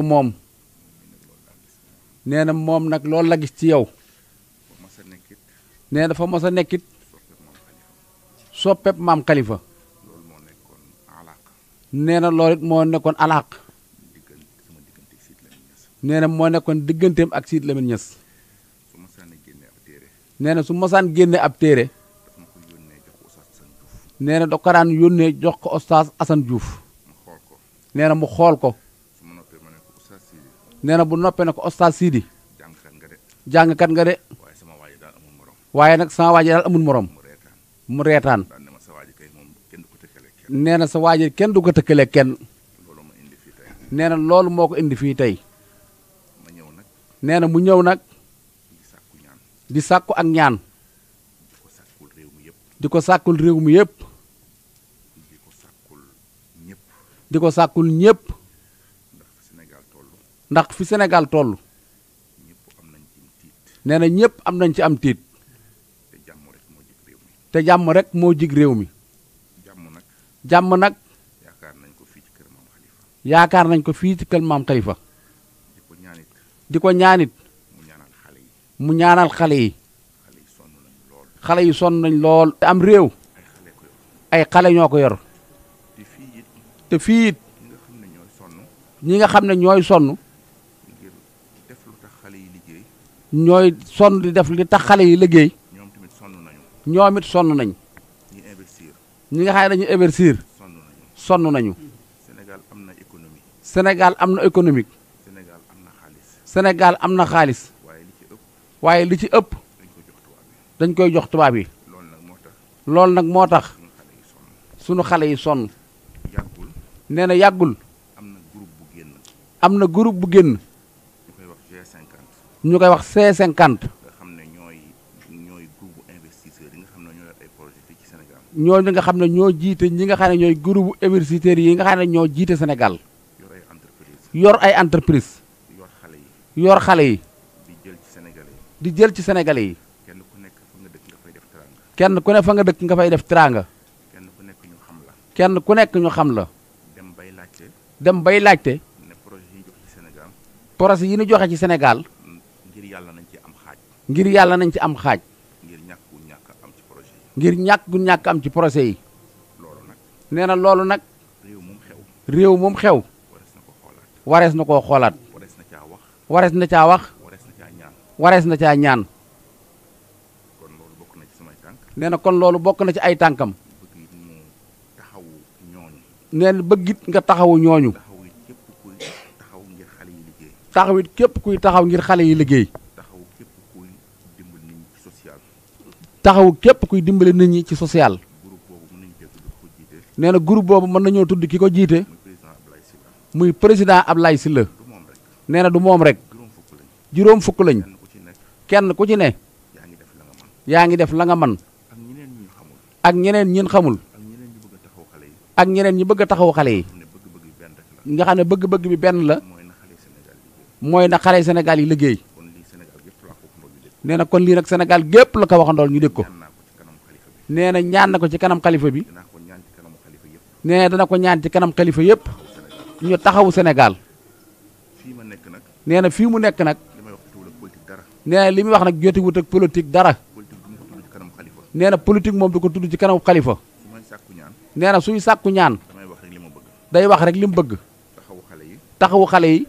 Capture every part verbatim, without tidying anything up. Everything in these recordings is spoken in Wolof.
moom nee na moom nag loolu la gis ci yow nee na dafa mos a nekkit soppeeb maam Khalifa nee na loolu it moo nekkoon alaaq nee na moo nekkoon digganteem ak Sidy Lamine Niass nee na su mosaan génne ab téere nee na da ko daan yónnee jox ko Oustaz Assane Diouf nee na mu xool ko nee na bu noppee ne ko Oustaz Sidy jàngkat nga de waaye nag sama waaji daal amul morom mu reetaan nee na sa waaji kenn du ko tëkkale kenn nee na loolu moo ko indi fii tey nee na mu ñëw nag di sàkku ak ñaan di ko sàkkul réew mi yépp di ko sàkkul ñépp ndax fi Sénégal toll nee na ñépp am nañ ci am tiit te jàmm rek moo jig réew mi jàmm nag yaakaar nañ ko fii ci kër maam Khalifa di ko ñaanit mu ñaanal xale yi xale yi sonn nañ lool te am réew ay xale ñoo ko yor te fii it ñi nga xam ne ñooy sonn ñooy sonn di def li tax xale yi liggéey ñoom it sonn nañ ñi nga xam ne dañuy investir sonn nañu Sénégal am na économique Sénégal am na xaalis waaye li ci ëpp dañ koy jox tubaab yi loolu nag moo tax sunu xale yi sonn nee na yàggul am na groupe bu génn ñu koy wax C cinquante ñooñu nga xam ne ñoo jiite ñi nga xam ne ñooy groupe universitaires yi nga xam ne ñoo jiite Sénégal yor ay entreprise yor xale yi di jël ci sénégalais yi kenn ku ne fa nga dëkk nga fay def teraanga kenn ku nekk ñu xam la dem bay laajte projet yi ñu joxe ci Sénégal ngir yàlla nañ ci am xaaj ngir ñàkk gu ñàkk am ci projet yi nee na loolu nag réew moom xew warees na koo xoolaat warees na caa wax warees na caa ñaan nee na kon loolu bokk na ci ay tànkam nee na bëggit nga taxawu ñooñu taxawit képp kuy taxaw ngir xale yi liggéey taxawu képp kuy dimbali nit ñi ci social nee na groupe boobu mën nañoo tudd ki ko jiite muy président Ablaye Sylla nee na du moom rek juróom fukk lañ kenn ku ci ne yaa ngi def la nga man ak ñeneen ñin xamul ak ñeneen ñi bëgg a taxaw xale yi nga xam ne bëgg-bëgg bi benn la mooy na xale Sénégal yi liggéey nee na kon lii nag Sénégal gépp la ko waxandool ñu dégg ko nee na ñaan na ko ci kanam xalifa bi nee na dana ko ñaan ci kanam xalifa yépp ñu taxawu Sénégal nee na fii mu nekk nag nee na li muy wax nag joti wut ak politique dara nee na politique moom du ko tudd ci kanam xalifa nee na suy sàkku ñaan day wax rek li mu bëgg taxawu xale yi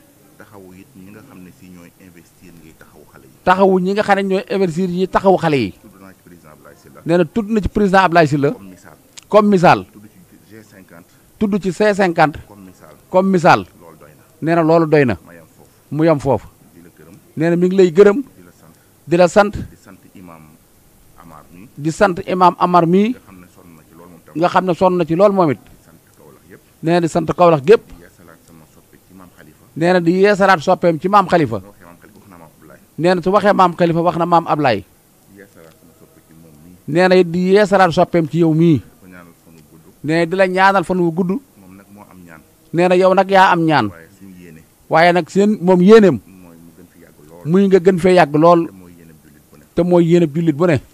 taxawu ñi nga xam ne ñooy investir yi taxawu xale yi nee na tudd na ci président Ablaye Sylla comme misaal tudd ci C cinquante comme misaal nee na loolu doy na mu yam foofu nee na mi ngi lay gërëm di la sant di sant imam Amar mii nga xam ne sonn na ci loolu moom it nee na di sant Kaolack gépp nee na di yeesalaat soppeem ci maam Khalifa nee na su waxee maam Khalifa wax na maam Ablaye nee na it di yeesalaat soppeem ci yow mii nee na di la ñaanal fan wu gudd nee na yow nag yaa am ñaan waaye nag seen moom yéeneem muy nga gën fee yàgg lool te mooy yéene jullit bu ne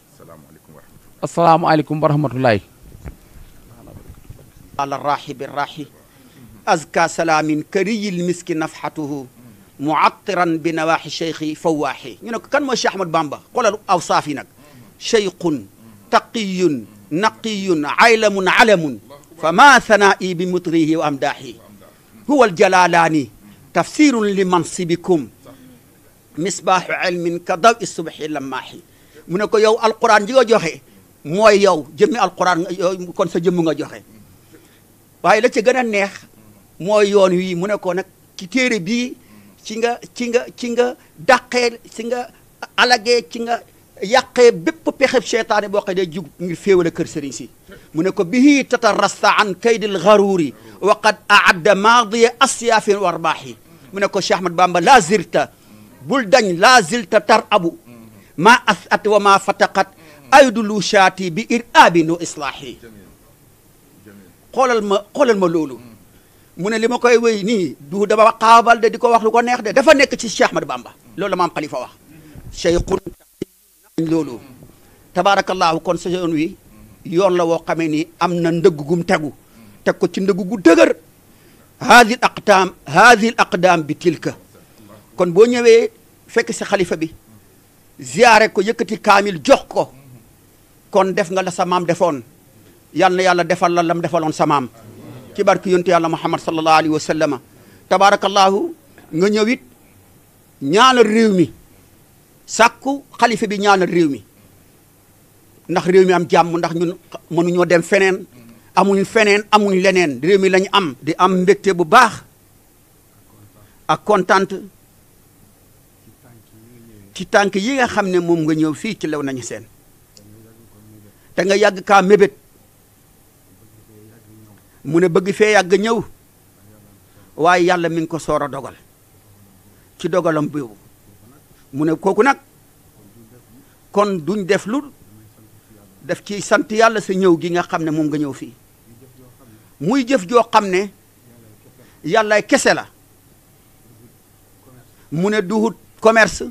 asalaamualeykum wa rahmatullahi على الراحب الراحي azka salaamin kariyil miski nafxatuhu muattiran bi nawaaxi cheikhi fawaaxi ñu ne ko kan mooy Cheikh Ahmad Bamba xoolal awsaaf yi nag cheikhun taqiyun naqiyun aylamun alamun fa ma sanaa'i bi mutrihi wa amdaahi huwa aljalalaani tafsirun li mansibikum misbaaxu ilmin ka daw i subhi lammaahi mu ne ko yow alquran ji nga joxe mooy yow jëmmi alquran kon sa jëmm nga joxe waaye la ca gën a neex mooy yoon wi mu ne ko nag ci téere bii ci nga ci nga ci nga dàqee ci nga alagee ci nga yàqee bépp pexeb cheytaane boo xam ne jug ngir féewale kër sëriñ si mu ne ko bihi tatarasta an kaydil gharuuri wa qad aadda maadiya asyaafin wa arbaahi mu ne ko Cheikh Ahmad Bamba laa zirta bul dañ laa zilta tar abu maa as at wa maa fataqat aydulu shaati bi ir aabin wa islaahi xoolal ma xoolal ma loolu mu ne li ma koy wéy nii du dama xaabal de di ko wax lu ko neex de dafa nekk ci Cheikh Ahmad Bamba loolu la maam Khalifa wax cheikhun loolu tabaarakallaahu kon sa yoon wi yoon la woo xamee ni am na ndëgg gum tegu teg ko ci ndëgg gu dëgër haadi l aqdaam haadi l aqdaam bi tilka kon boo ñëwee fekk si xalifa bi ziyaare ko yëkkati kaamil jox ko kon def nga la sa maam defoon yal na yàlla defal la lam defaloon sa maam ci barki yontu yàlla muhammad sallallahu alayhi wa sallama tabaarakallaahu nga ñëwit ñaanal réew mi sàkku xalifa bi ñaanal réew mi ndax réew mi am jàmm ndax ñun mënuñoo dem feneen amuñ feneen amuñ leneen réew mi lañu am di am mbégte bu baax ak kontaan ci tànk yi nga xam ne moom nga ñëw fii ci Léona Niassène te nga yàgg kaa mébét mu ne bëgg fee yàgg ñëw waaye yàlla mi ngi ko soor a dogal ci dogalam boobu mu ne kooku nag kon duñ def lu def ci sant yàlla sa ñëw gi nga xam ne moom nga ñëw fii muy jëf joo xam ne yàllay kese la mu ne duhut commerce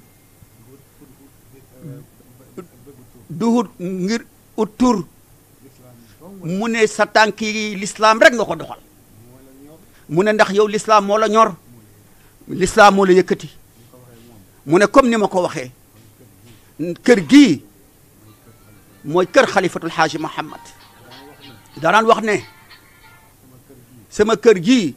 duhut ngir ut tur mu ne sa tànk yi l'islam rek nga ko doxal mu ne ndax yow l'islam moo la ñor l'islam moo la yëkkati mu ne comme ni ma ko waxee kër gii mooy kër xalifatul xaaji Muhammad daraan wax ne sama kër gii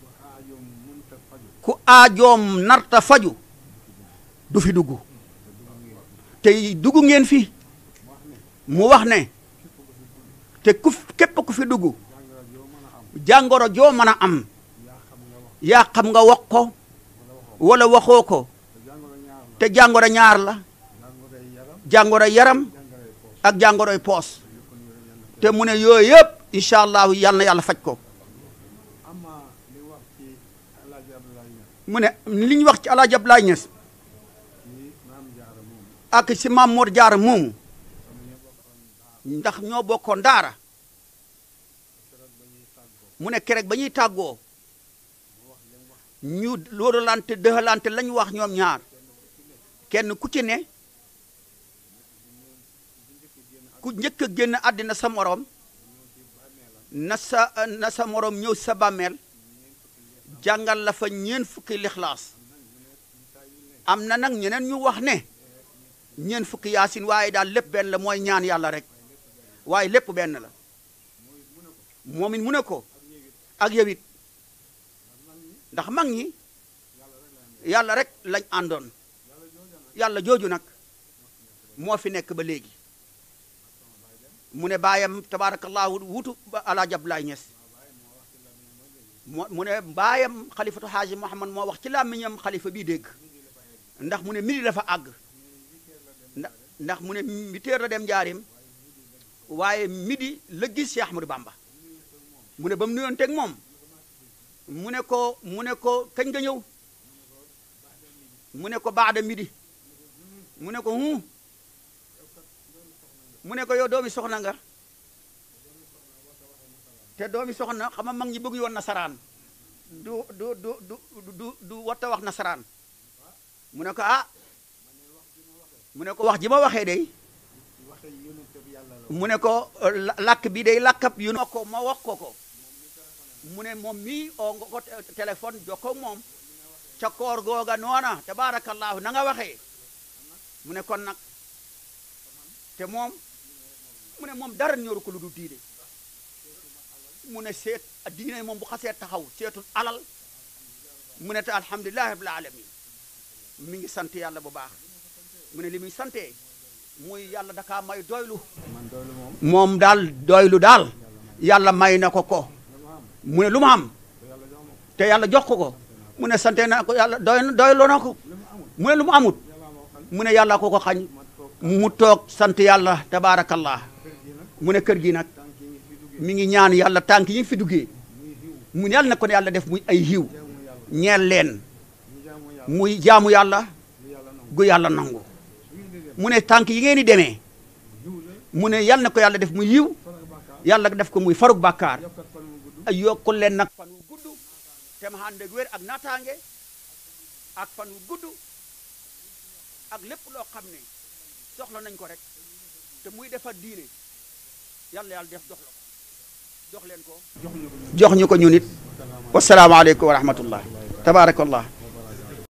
ku aajoom narta faju du fi dugg te dugg ngeen fi mu wax ne te ku képp ku fi dugg jàngoro joo mën a am yaa xam nga wax ko wala waxoo ko te jàngoro ñaar la jàngoro yaram ak jàngoroy poos te mu ne yooyu yëpp incha allahu yal na yàlla faj ko mu ne li ñu wax ci Alaaji Abdoulaye Niass ak si Maam Mor Jaara moomu ndax ñoo bokkoon daara mu ne kerek ba ñuy tàggoo ñu loolante dëxalante lañ wax ñoom ñaar kenn ku ci ne ku njëkk a génn àddina sa morom na sa na sa morom ñëw sa bàmmeel jàngal la fa ñeen fukki lixlaas am na nag ñeneen ñu wax ne ñeen fukki yaasin waaye daal lépp benn la mooy ñaan yàlla rek waaye lépp benn la moom it mu ne ko ak yow it ndax mag ñi yàlla rek lañ àndoon yàlla jooju nag moo fi nekk ba léegi mu ne baayam tabaarakallaahu wutu ba Alaaji Abdoulaye Niass moo mu ne baayam xalifatu xaaji Muhammad moo wax ci làmmiñam xalifa bii dégg ndax mu ne midi dafa àgg ndax ndax mu ne mi téer la dem njaarim waaye midi la gis Cheikh Ahmadou Bamba mu ne ba mu nuyoon teg moom mu ne ko mu ne ko kañ nga ñëw mu ne ko baada midi mu ne ko hu mu ne ko yow doomi soxna nga te doomi soxna xam nga mag ñi bëgg yoon nasaraan du du du du du du watta wax nasaraan mu ne ko ah mu ne ko wax ji ma waxee day mu ne ko làkk bi day làkkab yu ko ma wax ko ko mu ne moom mii o nga ko téléphone jokkoo moom ca koor googa noona tabarakallahu na nga waxee mu ne kon nag te moom mu ne moom dara ñoru ko lu du diine mu ne seet diine moom bu xasee taxaw seetul alal mu ne te alhamdulillahi rabbil alamin mi ngi sant yàlla bu baax mu ne li muy santee muy yàlla dakaa may doylu moom daal doylu daal yàlla may na ko ko mu ne lu ma am te yàlla jox ko ko mu ne sante na ko yàlla doy doyloo na ko mu ne lu mu amut mu ne yàlla ko ko xañ mu toog sant yàlla tabaarakallah mu ne kër gi nag mi ngi ñaan yàlla tànk yi fi duggee mu ne yàlla na ko ne yàlla def muy ay yiw ñeel leen muy jaamu yàlla gu yàlla nangu mu ne tànk yi ngeen di demee mu ne yàlla na ko yàlla def muy yiw yàlla def ko muy faruk bàkkaar ay yokkul leen nag fan wu gudd te ma ànd ak wér ak naataange ak fan wu gudd ak lépp loo xam ne soxla nañ ko rek te muy defar diine yàlla yàlla def jox la ko jox leen ko jox ñu ko ñu nit wasalaamaaleykum wa rahmatullah tabaarakallah